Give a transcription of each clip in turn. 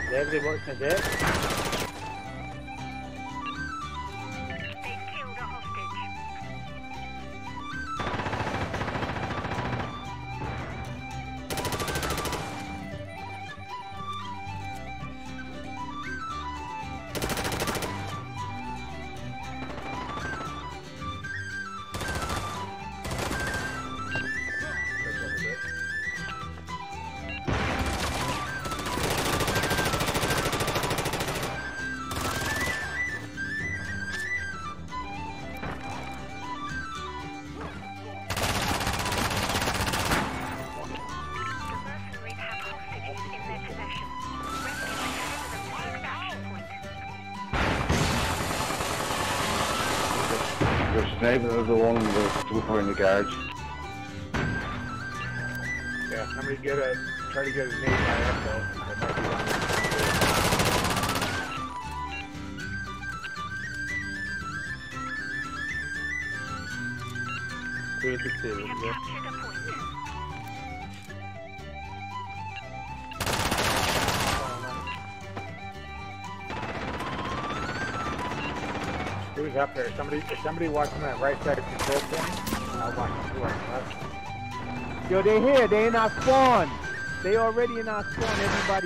Everybody works in there. They've killed a hostage. They're sniping at the one in the trooper in the garage. Yeah, somebody try to get his name by up though. That might be one. We have captured a point. Who's up there? Is somebody watching that right side control point? I'll watch the left. Yo, they here. They in our spawn. They already in our spawn. Everybody.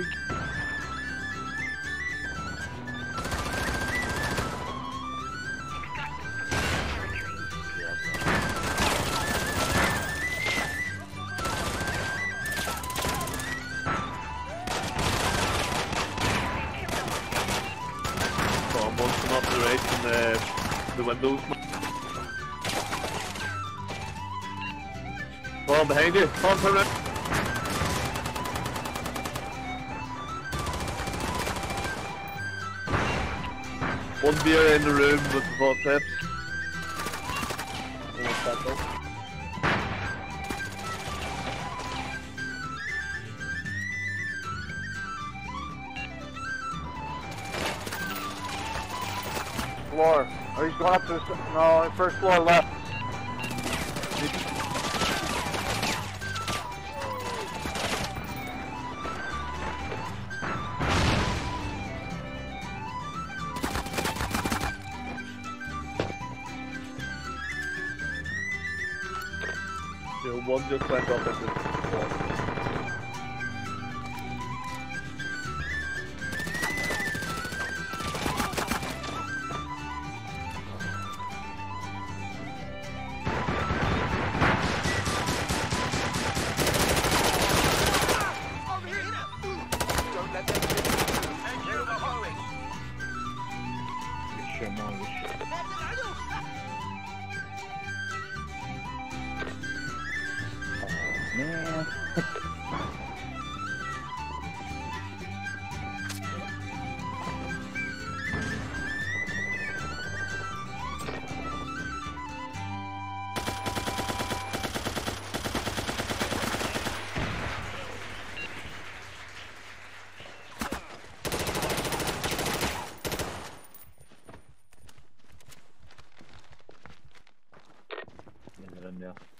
Monster off the right from the windows. Fall behind you. Fall turn around. One beer in the room with the hot tips. Floor. Oh, he's going up to the no, first floor left. Yeah, one just went up into the wall. Man. Yeah.